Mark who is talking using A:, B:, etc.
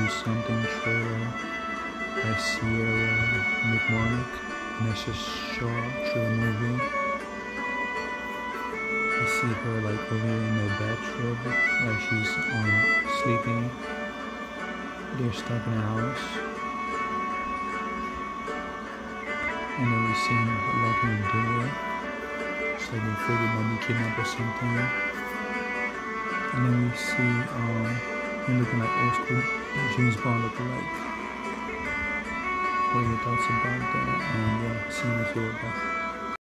A: Do Something trailer by Sierra McCormick. Nessa Shaw trailer movie. I see her like over here in the bathrobe, like she's sleeping. They're stuck in a house. And then we see him locking the door. It's like they're afraid they might be kidnapped or something. And then we see him looking like old school James Bond looking like. What are your thoughts about that? And yeah, see you in the video. Bye.